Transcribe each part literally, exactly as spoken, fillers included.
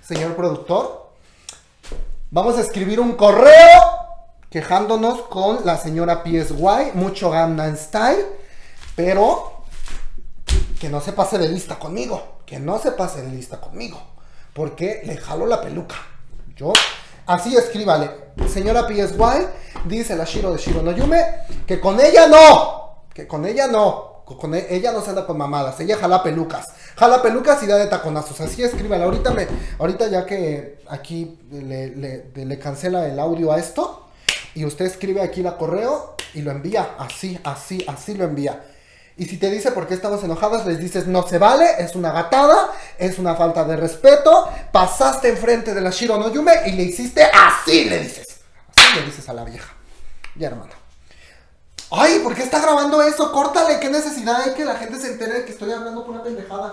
señor productor. Vamos a escribir un correo quejándonos con la señora P S Y, mucho Gangnam Style, pero que no se pase de lista conmigo, que no se pase de lista conmigo, porque le jalo la peluca. Yo, así escríbale, señora P S Y, dice la Shiro de Shiro no Yume, que con ella no, que con ella no. Con ella no se anda con mamadas, ella jala pelucas, jala pelucas y da de taconazos, así escríbala. Ahorita me, ahorita ya que aquí le, le, le cancela el audio a esto, y usted escribe aquí la correo y lo envía, así, así, así lo envía. Y si te dice por qué estamos enojadas, les dices no se vale, es una gatada, es una falta de respeto, pasaste enfrente de la Shiro no Yume y le hiciste así, le dices, así le dices a la vieja, ya hermano. Ay, ¿por qué está grabando eso? Córtale, ¿qué necesidad hay que la gente se entere de que estoy hablando con una pendejada?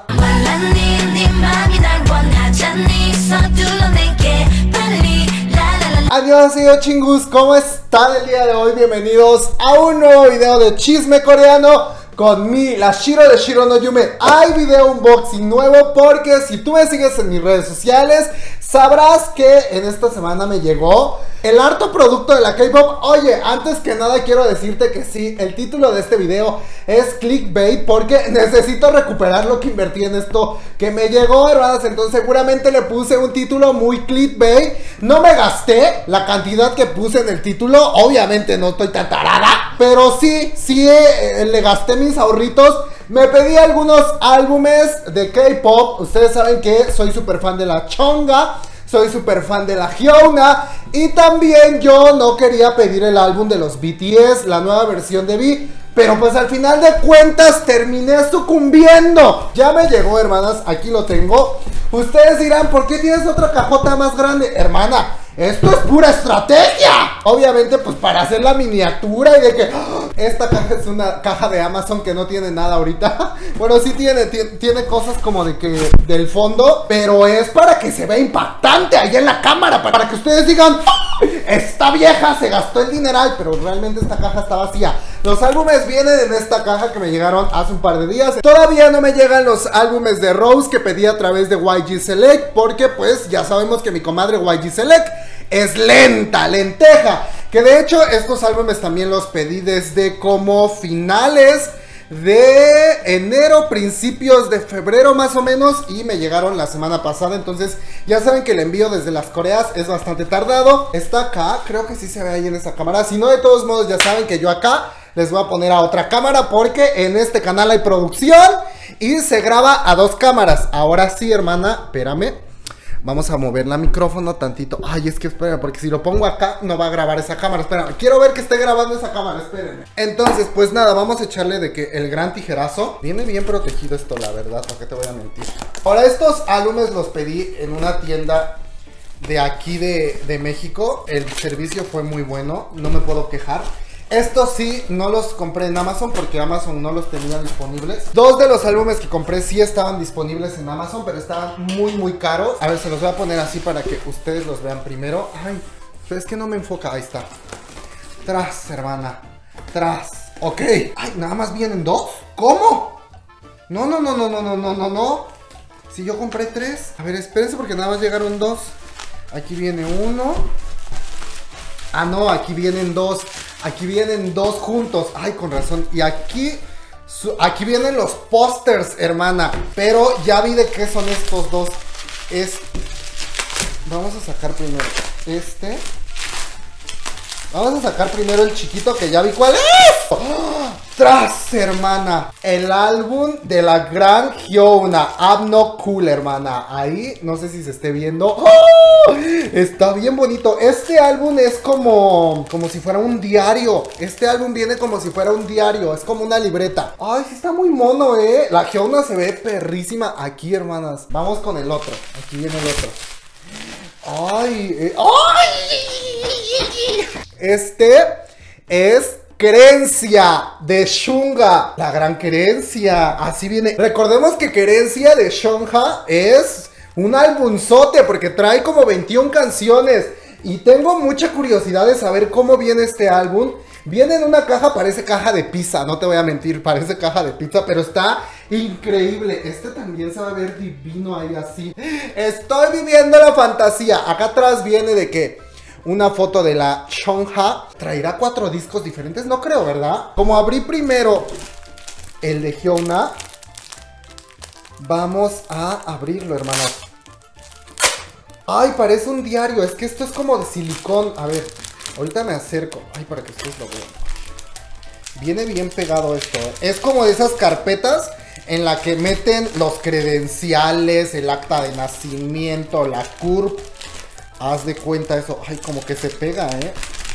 Annyeonghaseyo chingus, ¿cómo están el día de hoy? Bienvenidos a un nuevo video de chisme coreano con mi, la Shiro de Shiro no Yume. Hay video unboxing nuevo porque si tú me sigues en mis redes sociales, sabrás que en esta semana me llegó el harto producto de la K-pop. Oye, antes que nada quiero decirte que sí, el título de este video es clickbait porque necesito recuperar lo que invertí en esto que me llegó, hermanas. Entonces seguramente le puse un título muy clickbait. No me gasté la cantidad que puse en el título, obviamente no estoy tan tarada, pero sí, sí eh, le gasté mis ahorritos. Me pedí algunos álbumes de K-pop. Ustedes saben que soy súper fan de la Chonga, soy súper fan de la Hyuna, y también yo no quería pedir el álbum de los B T S, la nueva versión de V, pero pues al final de cuentas terminé sucumbiendo. Ya me llegó, hermanas, aquí lo tengo. Ustedes dirán, ¿por qué tienes otra cajota más grande? Hermana, esto es pura estrategia. Obviamente pues para hacer la miniatura y de que ¡oh! Esta caja es una caja de Amazon que no tiene nada ahorita. Bueno, sí tiene, tiene, tiene cosas como de que del fondo, pero es para que se vea impactante ahí en la cámara, para que ustedes digan ¡oh! Esta vieja se gastó el dineral, pero realmente esta caja está vacía. Los álbumes vienen en esta caja que me llegaron hace un par de días. Todavía no me llegan los álbumes de Rose que pedí a través de Y G Select, porque pues ya sabemos que mi comadre Y G Select es lenta, lenteja. Que de hecho estos álbumes también los pedí desde como finales de enero, principios de febrero más o menos, y me llegaron la semana pasada. Entonces ya saben que el envío desde las Coreas es bastante tardado. Está acá, creo que sí se ve ahí en esta cámara. Si no, de todos modos ya saben que yo acá les voy a poner a otra cámara, porque en este canal hay producción y se graba a dos cámaras. Ahora sí, hermana, espérame, vamos a mover la micrófono tantito. Ay, es que espérame, porque si lo pongo acá no va a grabar esa cámara. Espérame, quiero ver que esté grabando esa cámara, espérenme. Entonces, pues nada, vamos a echarle de que el gran tijerazo. Viene bien protegido esto, la verdad, ¿para qué te voy a mentir? Ahora, estos álbumes los pedí en una tienda de aquí de, de México. El servicio fue muy bueno, no me puedo quejar. Estos sí, no los compré en Amazon porque Amazon no los tenía disponibles. Dos de los álbumes que compré sí estaban disponibles en Amazon, pero estaban muy muy caros. A ver, se los voy a poner así para que ustedes los vean primero. Ay, pero es que no me enfoca, ahí está. Tras, hermana, tras. Ok. Ay, nada más vienen dos. ¿Cómo? No, no, no, no, no, no, no, no, no. Si yo compré tres. A ver, espérense porque nada más llegaron dos. Aquí viene uno. Ah, no, aquí vienen dos. Aquí vienen dos juntos. Ay, con razón. Y aquí su, aquí vienen los pósters, hermana. Pero ya vi de qué son estos dos. Es, vamos a sacar primero este. Vamos a sacar primero el chiquito, que ya vi cuál es. ¡Oh! Tras, hermana, el álbum de la gran Hyuna, Abno Cool, hermana. Ahí, no sé si se esté viendo. ¡Oh! Está bien bonito. Este álbum es como, como si fuera un diario. Este álbum viene como si fuera un diario. Es como una libreta. Ay, sí está muy mono, eh. La Hyuna se ve perrísima aquí, hermanas. Vamos con el otro. Aquí viene el otro. Ay, eh. ¡Ay! Este es Querencia de Shunga, la gran Querencia. Así viene. Recordemos que Querencia de Shunga es un albumzote porque trae como veintiuna canciones. Y tengo mucha curiosidad de saber cómo viene este álbum. Viene en una caja, parece caja de pizza, no te voy a mentir, parece caja de pizza, pero está Increíble, este también se va a ver divino ahí así. Estoy viviendo la fantasía. Acá atrás viene de que una foto de la Chungha. ¿Traerá cuatro discos diferentes? No creo, ¿verdad? Como abrí primero el de Hyuna, vamos a abrirlo, hermanos. Ay, parece un diario. Es que esto es como de silicón. A ver, ahorita me acerco. Ay, para que ustedes lo vean. Viene bien pegado esto, ¿eh? Es como de esas carpetas en la que meten los credenciales, el acta de nacimiento, la C U R P. Haz de cuenta eso. Ay, como que se pega, ¿eh?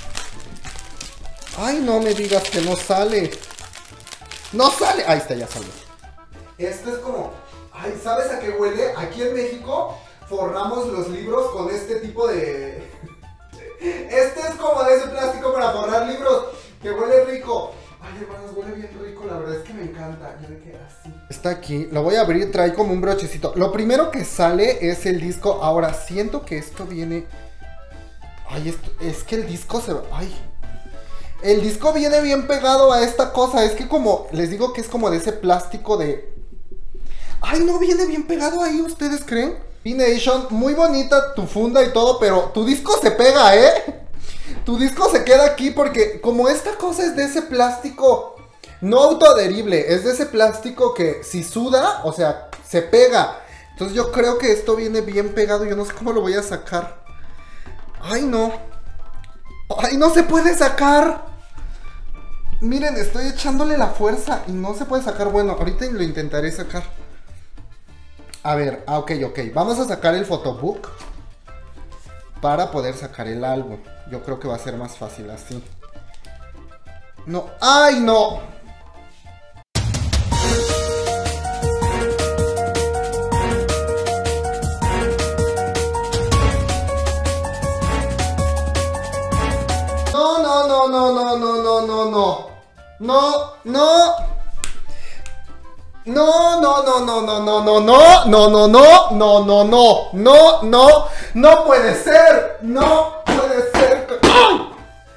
Ay, no me digas que no sale. ¡No sale! Ahí está, ya salió. Esto es como... Ay, ¿sabes a qué huele? Aquí en México forramos los libros con este tipo de... Este es como de ese plástico para forrar libros, que huele rico. Ay, hermanos, huele bien rico, la verdad es que me encanta. Ya ve que así. Está aquí, lo voy a abrir, trae como un brochecito. Lo primero que sale es el disco. Ahora, siento que esto viene... Ay, esto... es que el disco se va... Ay... El disco viene bien pegado a esta cosa. Es que como, les digo que es como de ese plástico de... Ay, no viene bien pegado ahí, ¿ustedes creen? P-Nation, muy bonita tu funda y todo, pero tu disco se pega, ¿eh? Tu disco se queda aquí porque como esta cosa es de ese plástico no autoadherible, es de ese plástico que si suda, o sea, se pega. Entonces yo creo que esto viene bien pegado, yo no sé cómo lo voy a sacar. Ay, no. Ay, no se puede sacar. Miren, estoy echándole la fuerza y no se puede sacar. Bueno, ahorita lo intentaré sacar. A ver, ah, ok, ok. Vamos a sacar el photobook para poder sacar el álbum. Yo creo que va a ser más fácil así. No, ¡ay, no! No, no, no, no, no, no, no, no, no. No, no. No, no, no, no, no, no, no, no, no, no, no, no, no, no, no, no, no puede ser, no puede ser. ¡Ay!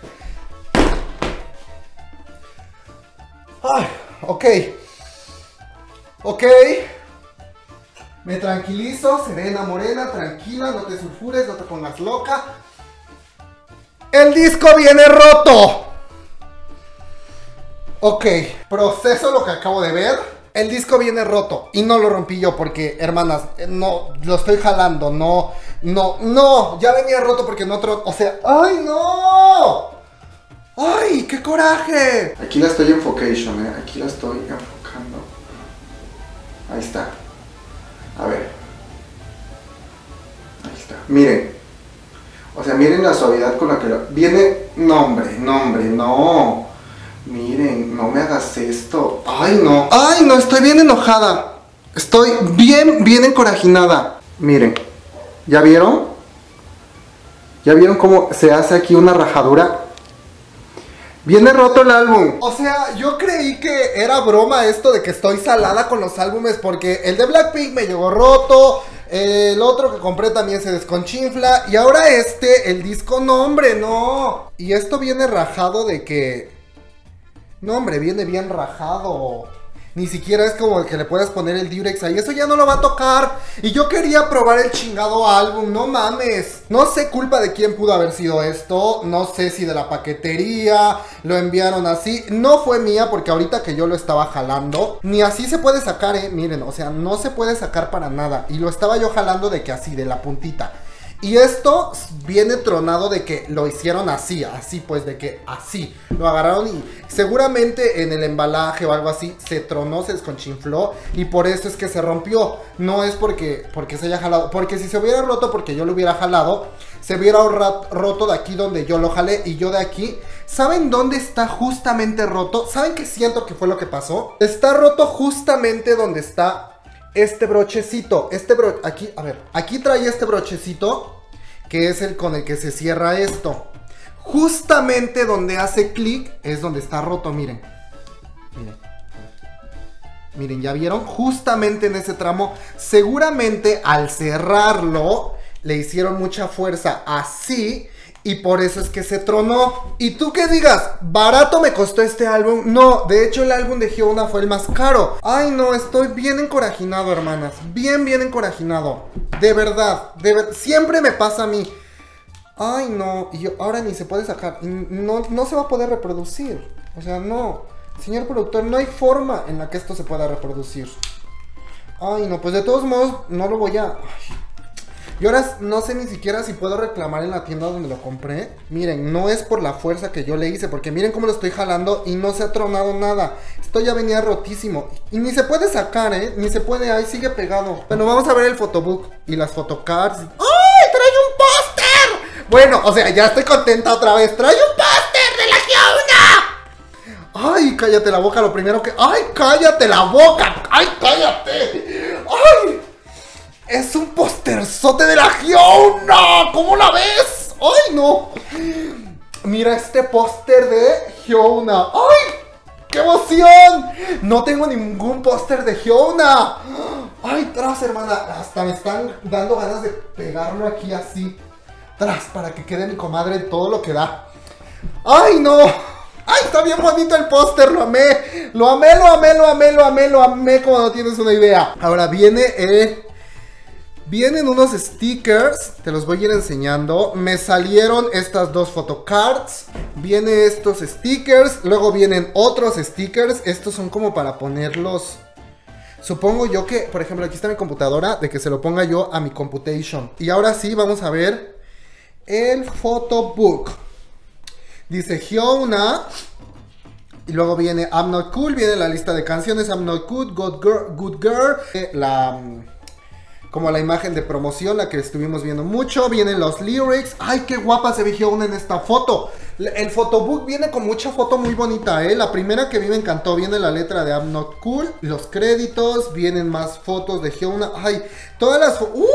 Ay, ok, ok, me tranquilizo, serena, morena, tranquila, no te sulfures, no te pongas loca. El disco viene roto. Ok, proceso lo que acabo de ver. El disco viene roto y no lo rompí yo porque, hermanas, no, lo estoy jalando, no, no, no, ya venía roto porque no otro, o sea, ¡ay, no! ¡Ay, qué coraje! Aquí la estoy enfocation, eh, aquí la estoy enfocando. Ahí está. A ver. Ahí está. Miren. O sea, miren la suavidad con la que lo... Viene, no, hombre, no, hombre, no. Miren, no me hagas esto. Ay, no. Ay, no, estoy bien enojada. Estoy bien, bien encorajinada. Miren, ¿ya vieron? ¿Ya vieron cómo se hace aquí una rajadura? Viene roto el álbum. O sea, yo creí que era broma esto de que estoy salada con los álbumes, porque el de Blackpink me llegó roto, el otro que compré también se desconchinfla, y ahora este, el disco, no, hombre, no. Y esto viene rajado de que... No, hombre, viene bien rajado. Ni siquiera es como que le puedas poner el Durex ahí. Eso ya no lo va a tocar. Y yo quería probar el chingado álbum. No mames. No sé culpa de quién pudo haber sido esto. No sé si de la paquetería lo enviaron así. No fue mía porque ahorita que yo lo estaba jalando, ni así se puede sacar, eh. Miren, o sea, no se puede sacar para nada. Y lo estaba yo jalando de que así, de la puntita. Y esto viene tronado de que lo hicieron así, así pues, de que así. Lo agarraron y seguramente en el embalaje o algo así se tronó, se desconchinfló y por eso es que se rompió. No es porque, porque se haya jalado, porque si se hubiera roto porque yo lo hubiera jalado, se hubiera roto de aquí donde yo lo jalé y yo de aquí. ¿Saben dónde está justamente roto? ¿Saben qué siento que fue lo que pasó? Está roto justamente donde está... Este brochecito, este bro, aquí, a ver, aquí trae este brochecito, que es el con el que se cierra esto. Justamente donde hace clic es donde está roto, miren. Miren. Miren, ¿ya vieron? Justamente en ese tramo, seguramente al cerrarlo, le hicieron mucha fuerza así y por eso es que se tronó. Y tú que digas, barato me costó este álbum. No, de hecho el álbum de Hyuna fue el más caro. Ay no, estoy bien encorajinado, hermanas. Bien, bien encorajinado. De verdad, de ver... siempre me pasa a mí. Ay no, y yo, ahora ni se puede sacar. No, no se va a poder reproducir. O sea, no. Señor productor, no hay forma en la que esto se pueda reproducir. Ay no, pues de todos modos no lo voy a... Ay. Y ahora no sé ni siquiera si puedo reclamar en la tienda donde lo compré. Miren, no es por la fuerza que yo le hice, porque miren cómo lo estoy jalando y no se ha tronado nada. Esto ya venía rotísimo. Y ni se puede sacar, ¿eh? Ni se puede, ahí sigue pegado. Bueno, vamos a ver el photobook y las photocards. ¡Ay, trae un póster! Bueno, o sea, ya estoy contenta otra vez. ¡Trae un póster de la Hyuna! ¡Ay, cállate la boca! Lo primero que... ¡Ay, cállate la boca! ¡Ay, cállate! ¡Ay! Es un posterzote de la Hyuna. ¿Cómo la ves? ¡Ay, no! Mira este póster de Hyuna. ¡Ay! ¡Qué emoción! No tengo ningún póster de Hyuna. ¡Ay, tras, hermana! Hasta me están dando ganas de pegarlo aquí así. Tras, para que quede mi comadre todo lo que da. ¡Ay, no! ¡Ay, está bien bonito el póster! ¡Lo amé! ¡Lo amé, lo amé, lo amé, lo amé, lo amé! Como no tienes una idea. Ahora viene... Eh, Vienen unos stickers, te los voy a ir enseñando. Me salieron estas dos photocards. Vienen estos stickers. Luego vienen otros stickers. Estos son como para ponerlos. Supongo yo que, por ejemplo, aquí está mi computadora. De que se lo ponga yo a mi computation. Y ahora sí, vamos a ver el photobook. Dice Hyuna. Y luego viene I'm Not Cool. Viene la lista de canciones. I'm Not Good, Good Girl, Good Girl. La... Como la imagen de promoción, la que estuvimos viendo mucho. Vienen los lyrics. ¡Ay, qué guapa se ve Hyuna en esta foto! El photobook viene con mucha foto muy bonita, ¿eh? La primera que vi me encantó. Viene la letra de I'm Not Cool. Los créditos. Vienen más fotos de Hyuna. ¡Ay! Todas las... ¡Uy,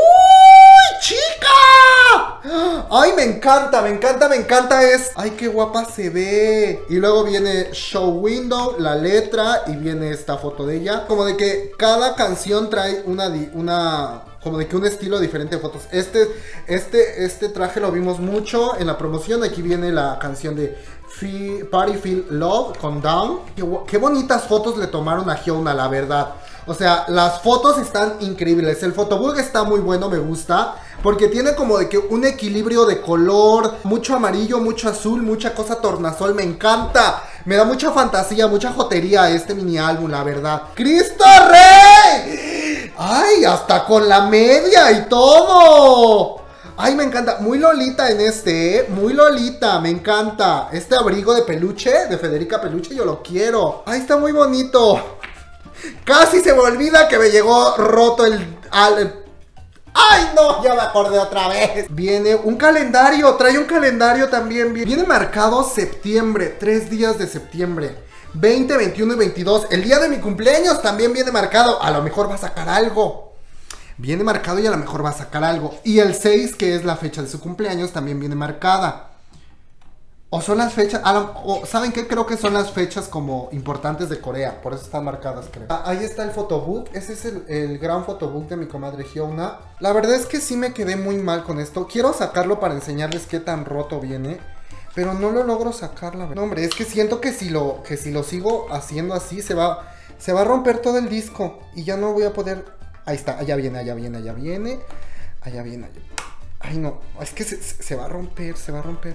chica! ¡Ay, me encanta! Me encanta, me encanta. Es... ¡Ay, qué guapa se ve! Y luego viene Show Window, la letra. Y viene esta foto de ella. Como de que cada canción trae una... una como de que un estilo diferente de fotos. Este, este, este traje lo vimos mucho en la promoción. Aquí viene la canción de Feel, Party Feel Love con Down. Qué, qué bonitas fotos le tomaron a Hyuna, la verdad. O sea, las fotos están increíbles. El photobook está muy bueno, me gusta. Porque tiene como de que un equilibrio de color. Mucho amarillo, mucho azul, mucha cosa tornasol. Me encanta. Me da mucha fantasía, mucha jotería este mini álbum, la verdad. ¡Cristo Rey! ¡Ay! Hasta con la media y todo. ¡Ay, me encanta! Muy lolita en este, ¿eh? Muy lolita, me encanta. Este abrigo de peluche, de Federica Peluche, yo lo quiero. ¡Ay, está muy bonito! Casi se me olvida que me llegó roto el... el ¡ay, no! Ya me acordé otra vez. Viene un calendario, trae un calendario también. Viene marcado septiembre, tres días de septiembre. veinte, veintiuno y veintidós. El día de mi cumpleaños también viene marcado. A lo mejor va a sacar algo. Viene marcado y a lo mejor va a sacar algo. Y el seis, que es la fecha de su cumpleaños, también viene marcada. O son las fechas, o ¿saben qué? Creo que son las fechas como importantes de Corea. Por eso están marcadas, creo. Ah, ahí está el photobook. Ese es el, el gran photobook de mi comadre Hyuna. La verdad es que sí me quedé muy mal con esto. Quiero sacarlo para enseñarles qué tan roto viene. Pero no lo logro sacar, la verdad. No, hombre, es que siento que si lo, que si lo sigo haciendo así, se va, se va a romper todo el disco. Y ya no voy a poder... Ahí está, allá viene, allá viene, allá viene. Allá viene, allá... Ay, no, es que se, se va a romper, se va a romper.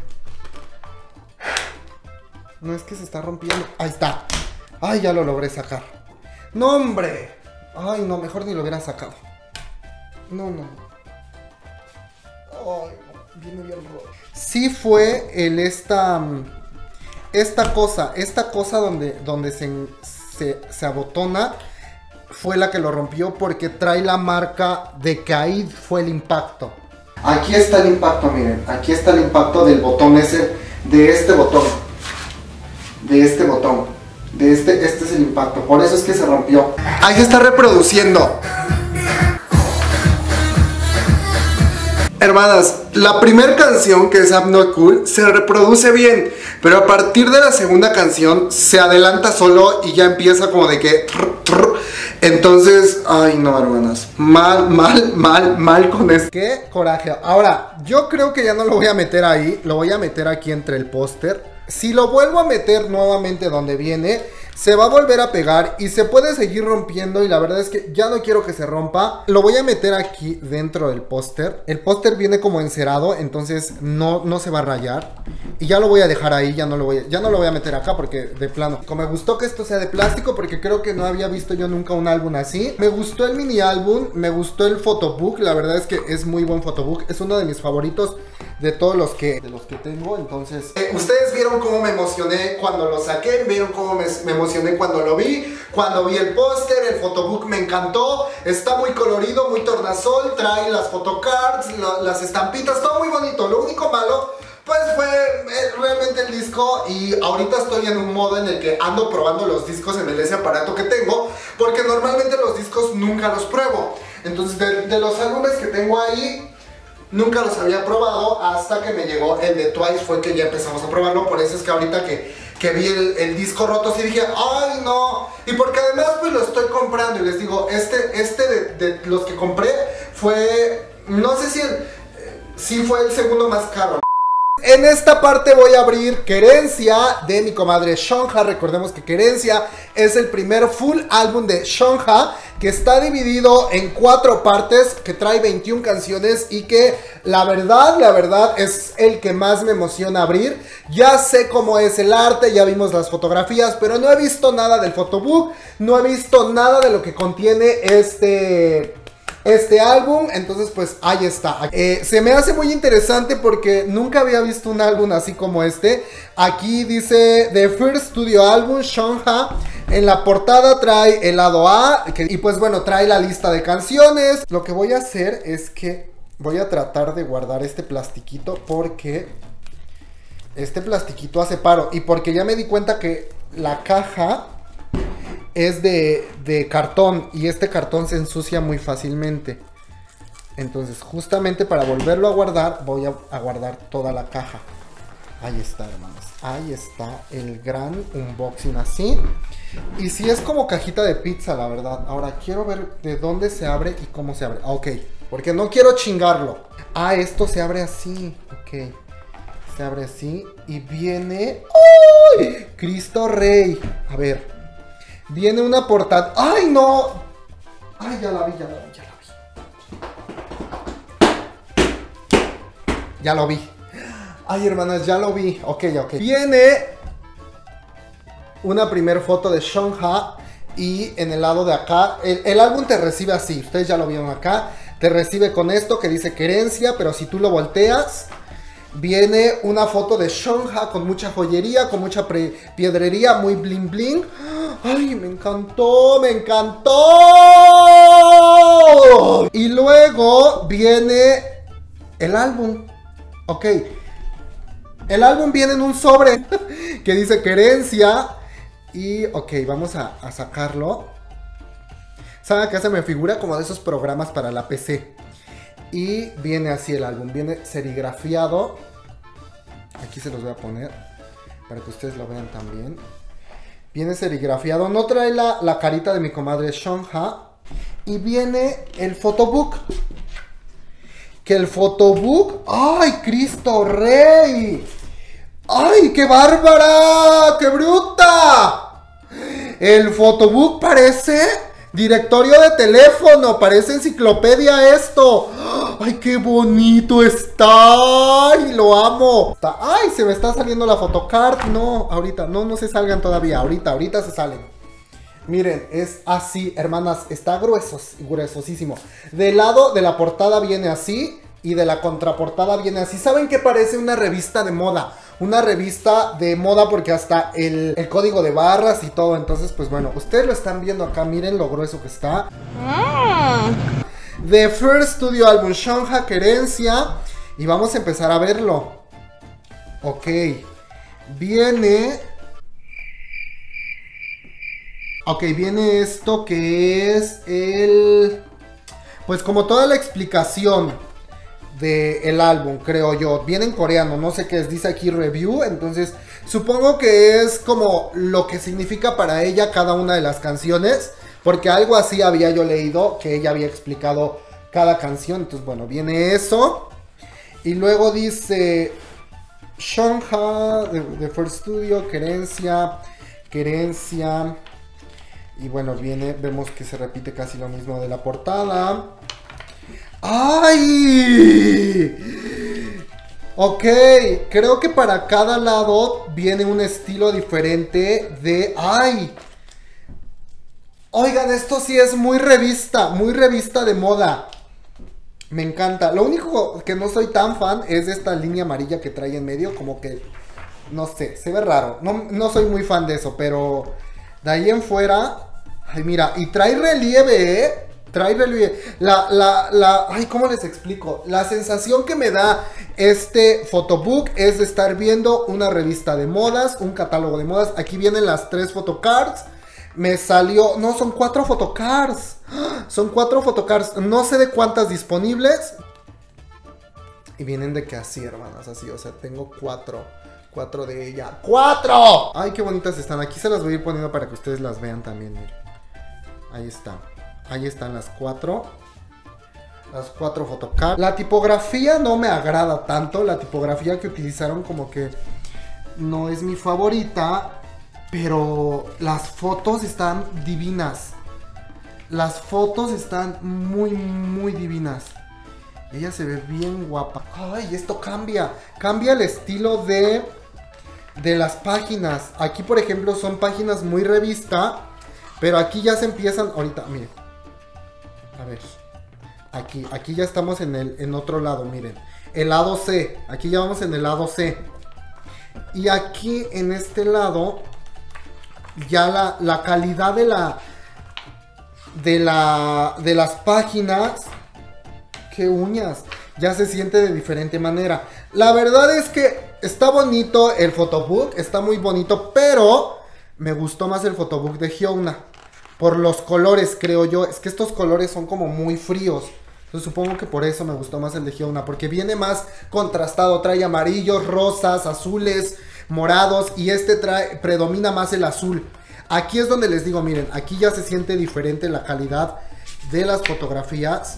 No, es que se está rompiendo. Ahí está. Ay, ya lo logré sacar. ¡No, hombre! Ay, no, mejor ni lo hubiera sacado. No, no. Ay, no, viene bien roto. Sí fue el esta... Esta cosa, esta cosa donde, donde se, se, se abotona, fue la que lo rompió porque trae la marca de que ahí fue el impacto. Aquí está el impacto, miren. Aquí está el impacto del botón ese, de este botón. De este botón. De este, este es el impacto. Por eso es que se rompió. Ahí se está reproduciendo. Hermanas, la primera canción, que es I'm Not Cool, se reproduce bien, pero a partir de la segunda canción se adelanta solo y ya empieza como de que... Entonces, ay no, hermanas, mal, mal, mal, mal con esto. Qué coraje. Ahora, yo creo que ya no lo voy a meter ahí, lo voy a meter aquí entre el póster. Si lo vuelvo a meter nuevamente donde viene, se va a volver a pegar y se puede seguir rompiendo, y la verdad es que ya no quiero que se rompa. Lo voy a meter aquí dentro del póster. El póster viene como encerado, entonces no, no se va a rayar. Y ya lo voy a dejar ahí, ya no lo voy a, ya no lo voy a meter acá porque de plano. Como me gustó que esto sea de plástico, porque creo que no había visto yo nunca un álbum así. Me gustó el mini álbum, me gustó el photobook, la verdad es que es muy buen photobook. Es uno de mis favoritos de todos los que, de los que tengo, entonces... Eh, ustedes vieron cómo me emocioné cuando lo saqué, vieron cómo me, me emocioné cuando lo vi, cuando vi el póster, el photobook me encantó, está muy colorido, muy tornasol, trae las photocards, la, las estampitas, todo muy bonito. Lo único malo, pues fue eh, realmente el disco, y ahorita estoy en un modo en el que ando probando los discos en el ese aparato que tengo, porque normalmente los discos nunca los pruebo. Entonces de, de los álbumes que tengo ahí, nunca los había probado hasta que me llegó el de Twice, fue que ya empezamos a probarlo. Por eso es que ahorita que, que vi el, el disco roto, sí dije, ay no. Y porque además pues lo estoy comprando, y les digo, este, este de, de los que compré fue, no sé si el, eh, sí fue el segundo más caro. En esta parte voy a abrir Querencia de mi comadre Shonja. Recordemos que Querencia es el primer full álbum de Shonja, que está dividido en cuatro partes, que trae veintiuna canciones, y que la verdad, la verdad es el que más me emociona abrir. Ya sé cómo es el arte, ya vimos las fotografías, pero no he visto nada del photobook, no he visto nada de lo que contiene este... Este álbum, entonces pues ahí está. eh, Se me hace muy interesante porque nunca había visto un álbum así como este. Aquí dice The First Studio Album, Shonja. En la portada trae el lado A, que, y pues bueno, trae la lista de canciones. Lo que voy a hacer es que voy a tratar de guardar este plastiquito, porque este plastiquito hace paro, y porque ya me di cuenta que la caja es de, de cartón, y este cartón se ensucia muy fácilmente. Entonces justamente para volverlo a guardar, voy a, a guardar toda la caja. Ahí está, hermanos, ahí está el gran unboxing así. Y si sí es como cajita de pizza, la verdad. Ahora quiero ver de dónde se abre y cómo se abre. Ok, porque no quiero chingarlo. Ah, esto se abre así. Ok, se abre así y viene... ¡Uy! Cristo Rey. A ver, viene una portada. ¡Ay, no! ¡Ay, ya la vi, ya la vi, ya la vi! Ya lo vi. Ay, hermanas, ya lo vi. Ok, ok. Viene una primer foto de Shonja, y en el lado de acá, el, el álbum te recibe así. Ustedes ya lo vieron acá. Te recibe con esto que dice Querencia, pero si tú lo volteas, viene una foto de Shonja con mucha joyería, con mucha piedrería, muy bling bling. ¡Ay, me encantó! ¡Me encantó! Y luego viene el álbum. Ok. El álbum viene en un sobre que dice Querencia. Y ok, vamos a, a sacarlo. ¿Saben qué se me figura? Como de esos programas para la P C. Y viene así el álbum. Viene serigrafiado. Aquí se los voy a poner para que ustedes lo vean también. Viene serigrafiado. No trae la, la carita de mi comadre Shonja. Y viene el photobook. Que el photobook... ¡Ay, Cristo Rey! ¡Ay, qué bárbara! ¡Qué bruta! El photobook parece directorio de teléfono, parece enciclopedia esto. ¡Ay, qué bonito está! ¡Ay, lo amo! ¡Ay, se me está saliendo la photocard! No, ahorita, no, no se salgan todavía. Ahorita, ahorita se salen. Miren, es así, hermanas, está gruesos, gruesosísimo. Del lado de la portada viene así, y de la contraportada viene así. ¿Saben qué parece? Una revista de moda. Una revista de moda, porque hasta el, el código de barras y todo. Entonces, pues bueno, ustedes lo están viendo acá. Miren lo grueso que está. Mm. The First Studio Album, Shonja, Querencia. Y vamos a empezar a verlo. Ok. Viene... Ok, viene esto que es el... Pues como toda la explicación del álbum, creo yo. Viene en coreano, no sé qué es, dice aquí review. Entonces supongo que es como lo que significa para ella cada una de las canciones. Porque algo así había yo leído, que ella había explicado cada canción. Entonces, bueno, viene eso. Y luego dice Shonja, de, de First Studio, Querencia, Querencia. Y bueno, viene, vemos que se repite casi lo mismo de la portada. ¡Ay! Ok, creo que para cada lado viene un estilo diferente de... ¡Ay! Oigan, esto sí es muy revista, muy revista de moda. Me encanta. Lo único que no soy tan fan es de esta línea amarilla que trae en medio. Como que, no sé, se ve raro. No, no soy muy fan de eso, pero de ahí en fuera... Ay, mira, y trae relieve, ¿eh? Trae relieve. La, la, la... Ay, ¿cómo les explico? La sensación que me da este photobook es de estar viendo una revista de modas, un catálogo de modas. Aquí vienen las tres photocards. Me salió... No, son cuatro photocards. Son cuatro photocards. No sé de cuántas disponibles. Y vienen de que así, hermanas, así. O sea, tengo cuatro. Cuatro de ella. ¡Cuatro! Ay, qué bonitas están. Aquí se las voy a ir poniendo para que ustedes las vean también. Miren. Ahí está. Ahí están las cuatro. Las cuatro photocards. La tipografía no me agrada tanto. La tipografía que utilizaron como que no es mi favorita. Pero las fotos están divinas. Las fotos están muy, muy divinas. Ella se ve bien guapa. Ay, esto cambia. Cambia el estilo de, de las páginas. Aquí, por ejemplo, son páginas muy revista. Pero aquí ya se empiezan... Ahorita, miren. A ver. Aquí, aquí ya estamos en, el, en otro lado, miren. El lado C. Aquí ya vamos en el lado C. Y aquí, en este lado... Ya la, la calidad de la... De la... De las páginas... ¡Qué uñas! Ya se siente de diferente manera. La verdad es que está bonito el photobook. Está muy bonito. Pero me gustó más el photobook de Hyuna. Por los colores, creo yo. Es que estos colores son como muy fríos. Entonces supongo que por eso me gustó más el de Hyuna. Porque viene más contrastado. Trae amarillos, rosas, azules, morados. Y este trae, predomina más el azul. Aquí es donde les digo, miren. Aquí ya se siente diferente la calidad de las fotografías.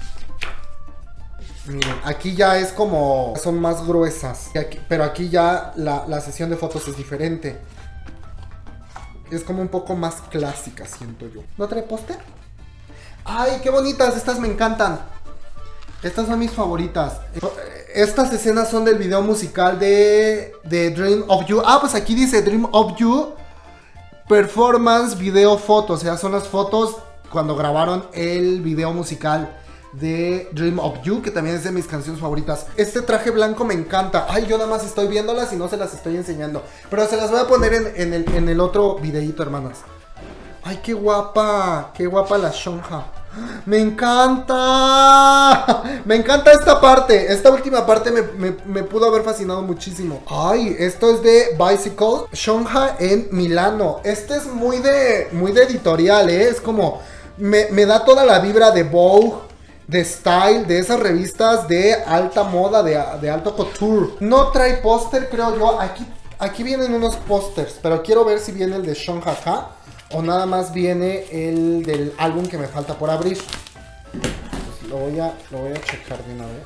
Miren, aquí ya es como... Son más gruesas. Aquí, pero aquí ya la, la sesión de fotos es diferente. Es como un poco más clásica, siento yo. ¿No trae póster? ¡Ay, qué bonitas! Estas me encantan. Estas son mis favoritas. Estas escenas son del video musical de, de Dream of You. Ah, pues aquí dice Dream of You Performance Video Photo. O sea, son las fotos cuando grabaron el video musical de Dream of You, que también es de mis canciones favoritas. Este traje blanco me encanta. Ay, yo nada más estoy viéndolas y no se las estoy enseñando. Pero se las voy a poner en, en, el, en el otro videito, hermanas. Ay, qué guapa. Qué guapa la Shonja. Me encanta. Me encanta esta parte. Esta última parte me, me, me pudo haber fascinado muchísimo. Ay, esto es de Bicycle Shonja en Milano. Este es muy de, muy de editorial, ¿eh? Es como... Me, me da toda la vibra de Vogue, de Style, de esas revistas de alta moda, de, de alto couture. No trae póster, creo yo. Aquí, aquí vienen unos pósters, pero quiero ver si viene el de Shonja acá o nada más viene el del álbum que me falta por abrir. Pues lo voy a, lo voy a checar de una vez.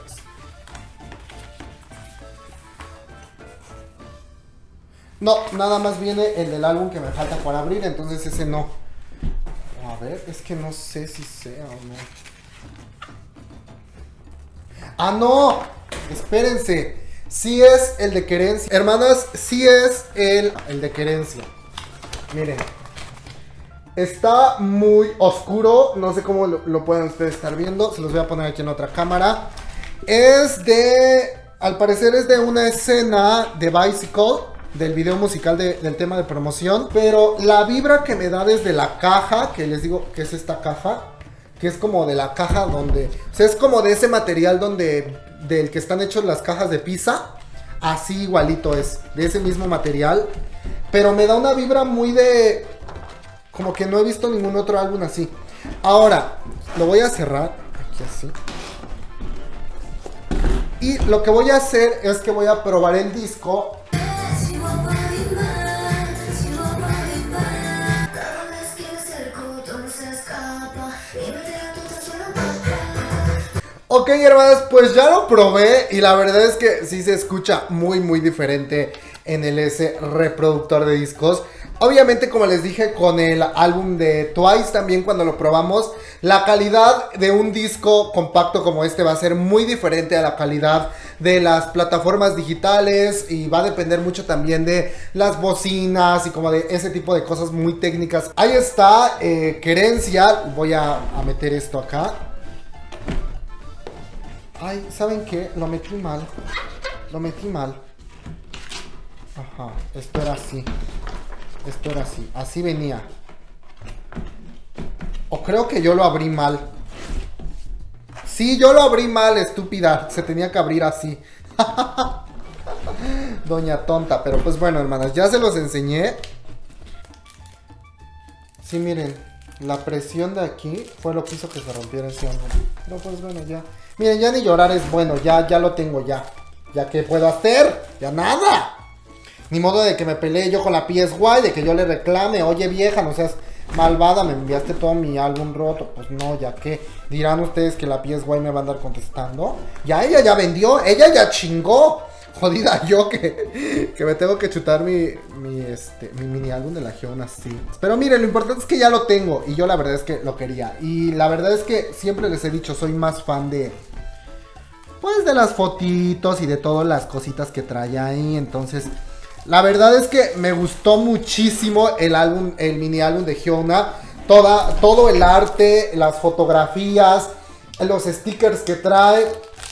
No, nada más viene el del álbum que me falta por abrir, entonces ese no. A ver, es que no sé si sea o no. ¡Ah, no! Espérense. Sí es el de Querencia. Hermanas, sí es el, el de Querencia. Miren. Está muy oscuro. No sé cómo lo, lo pueden ustedes estar viendo. Se los voy a poner aquí en otra cámara. Es de... Al parecer es de una escena de Bicycle, del video musical de, del tema de promoción. Pero la vibra que me da desde la caja, que les digo que es esta caja, que es como de la caja donde... O sea, es como de ese material donde... Del que están hechos las cajas de pizza. Así igualito es. De ese mismo material. Pero me da una vibra muy de... Como que no he visto ningún otro álbum así. Ahora, lo voy a cerrar. Aquí así. Y lo que voy a hacer es que voy a probar el disco. Ok, hermanas, pues ya lo probé y la verdad es que sí se escucha muy muy diferente en el S reproductor de discos. Obviamente, como les dije con el álbum de Twice también cuando lo probamos, la calidad de un disco compacto como este va a ser muy diferente a la calidad de las plataformas digitales y va a depender mucho también de las bocinas y como de ese tipo de cosas muy técnicas. Ahí está, eh, Querencia. Voy a, a meter esto acá. Ay, ¿saben qué? Lo metí mal. Lo metí mal. Ajá, esto era así. Esto era así, así venía. O creo que yo lo abrí mal. Sí, yo lo abrí mal, estúpida. Se tenía que abrir así. Doña tonta. Pero pues bueno, hermanas, ya se los enseñé. Sí, miren. La presión de aquí fue lo que hizo que se rompiera ese ángulo. Pero pues bueno, ya. Miren, ya ni llorar es bueno. Ya, ya lo tengo ya. ¿Ya qué puedo hacer? Ya nada. Ni modo de que me pelee yo con la P S Y, de que yo le reclame, oye vieja, no seas malvada, me enviaste todo mi álbum roto. Pues no, ya que dirán ustedes que la P S Y me va a andar contestando. Ya ella ya vendió, ella ya chingó. Jodida yo que, que me tengo que chutar mi, mi, este, mi mini álbum de la Hyuna, sí. Pero miren, lo importante es que ya lo tengo y yo la verdad es que lo quería. Y la verdad es que siempre les he dicho, soy más fan de... pues de las fotitos y de todas las cositas que trae ahí, entonces... la verdad es que me gustó muchísimo el álbum, el mini álbum de Hyuna. Toda, todo el arte, las fotografías, los stickers que trae.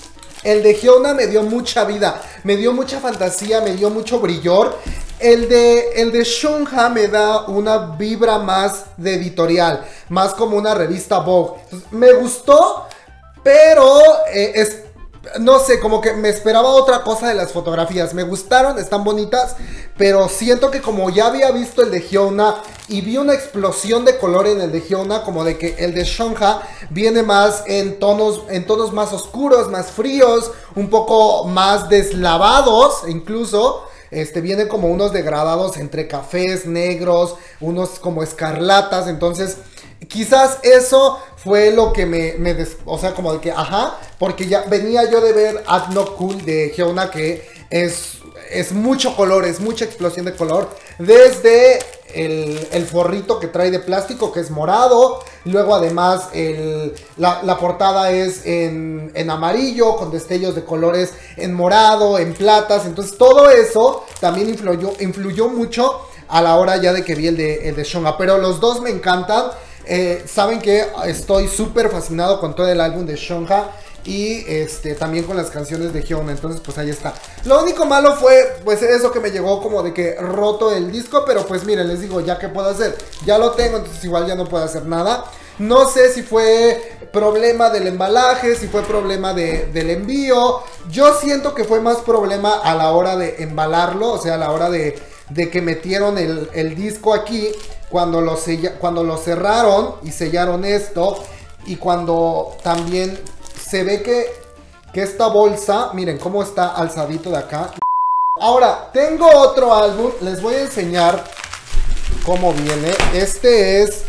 El de Hyuna me dio mucha vida, me dio mucha fantasía, me dio mucho brillor. El de, el de Shunha me da una vibra más de editorial, más como una revista Vogue. Entonces, me gustó, pero eh, es... no sé, como que me esperaba otra cosa de las fotografías. Me gustaron, están bonitas, pero siento que como ya había visto el de Hyuna y vi una explosión de color en el de Hyuna, como de que el de Shunha viene más en tonos, en tonos más oscuros, más fríos, un poco más deslavados, incluso. Este, vienen como unos degradados entre cafés, negros, unos como escarlatas, entonces... quizás eso fue lo que me, me des, o sea, como de que, ajá, porque ya venía yo de ver Act Not Cool de Hyuna, que es, es mucho color, es mucha explosión de color, desde el, el forrito que trae de plástico, que es morado, luego además el, la, la portada es en, en amarillo, con destellos de colores en morado, en platas, entonces todo eso también influyó, influyó mucho a la hora ya de que vi el de, el de Shunha, pero los dos me encantan. Eh, saben que estoy súper fascinado con todo el álbum de Shunha y este, también con las canciones de Hyuna, entonces pues ahí está. Lo único malo fue pues eso que me llegó como de que roto el disco, pero pues miren, les digo, ya que puedo hacer, ya lo tengo, entonces igual ya no puedo hacer nada. No sé si fue problema del embalaje, si fue problema de, del envío. Yo siento que fue más problema a la hora de embalarlo, o sea, a la hora de, de que metieron el, el disco aquí. Cuando lo, sella, cuando lo cerraron y sellaron esto. Y cuando también se ve que, que esta bolsa, miren cómo está alzadito de acá. Ahora, tengo otro álbum. Les voy a enseñar cómo viene. Este es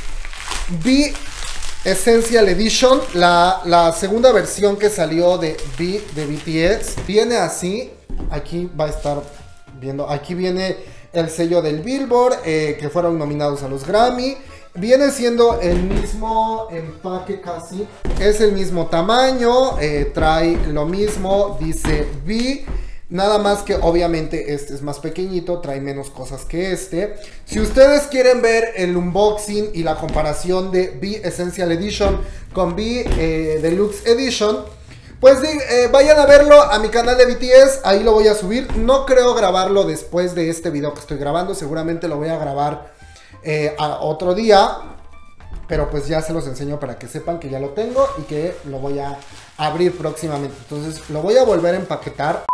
V Essential Edition. La, la segunda versión que salió de V de B T S. Viene así. Aquí va a estar viendo. Aquí viene... el sello del Billboard, eh, que fueron nominados a los Grammy. Viene siendo el mismo empaque casi. Es el mismo tamaño. Eh, trae lo mismo. Dice V. Nada más que obviamente este es más pequeñito. Trae menos cosas que este. Si ustedes quieren ver el unboxing y la comparación de V Essential Edition con V eh, Deluxe Edition, pues eh, vayan a verlo a mi canal de B T S, ahí lo voy a subir. No creo grabarlo después de este video que estoy grabando, seguramente lo voy a grabar eh, a otro día. Pero pues ya se los enseño para que sepan que ya lo tengo y que lo voy a abrir próximamente. Entonces lo voy a volver a empaquetar.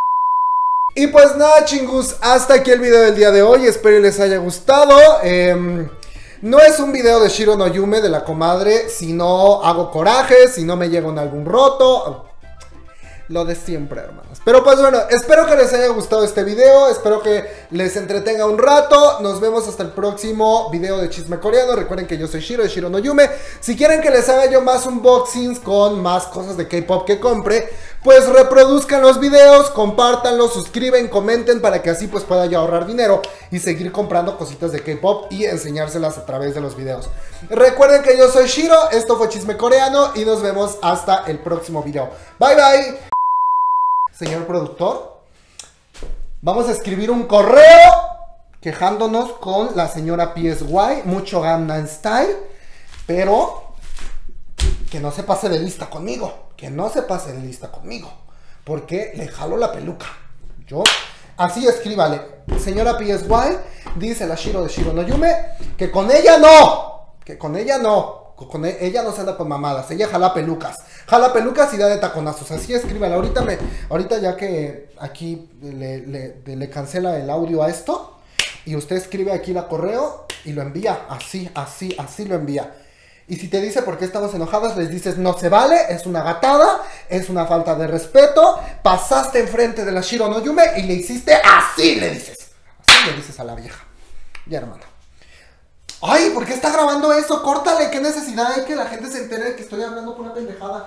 Y pues nada, chingus, hasta aquí el video del día de hoy, espero les haya gustado. Eh, no es un video de Shiro no Yume, de la comadre, si no hago coraje, si no me llega un álbum roto. Lo de siempre, hermanos. Pero pues bueno, espero que les haya gustado este video. Espero que les entretenga un rato. Nos vemos hasta el próximo video de Chisme Coreano. Recuerden que yo soy Shiro de Shiro no Yume. Si quieren que les haga yo más unboxings con más cosas de K-pop que compre, pues reproduzcan los videos, compártanlos, suscriben, comenten, para que así pues pueda yo ahorrar dinero y seguir comprando cositas de K-pop y enseñárselas a través de los videos. Recuerden que yo soy Shiro, esto fue Chisme Coreano y nos vemos hasta el próximo video. Bye bye. Señor productor, vamos a escribir un correo quejándonos con la señora P S Y, mucho Gangnam Style, pero que no se pase de lista conmigo, que no se pase de lista conmigo, porque le jalo la peluca. Yo, así escríbale, señora P S Y, dice la Shiro de Shiro no Yume, que con ella no, que con ella no. Con ella no se anda con mamadas, ella jala pelucas, jala pelucas y da de taconazos, así escríbala. Ahorita me, ahorita ya que aquí le, le, le cancela el audio a esto, y usted escribe aquí la correo y lo envía, así, así, así lo envía. Y si te dice por qué estamos enojadas, les dices no se vale, es una gatada, es una falta de respeto, pasaste enfrente de la Shiro no Yume y le hiciste así, le dices, así le dices a la vieja. Ya, hermano. Ay, ¿por qué está grabando eso? Córtale, qué necesidad hay que la gente se entere de que estoy hablando con una pendejada.